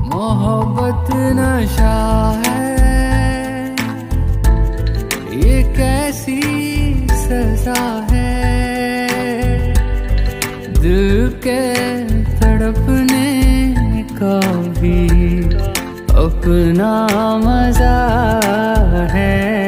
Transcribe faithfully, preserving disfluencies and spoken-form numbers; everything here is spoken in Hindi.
मोहब्बत नशा है, ये कैसी सजा है, दिल के तड़पने का भी अपना मजा है।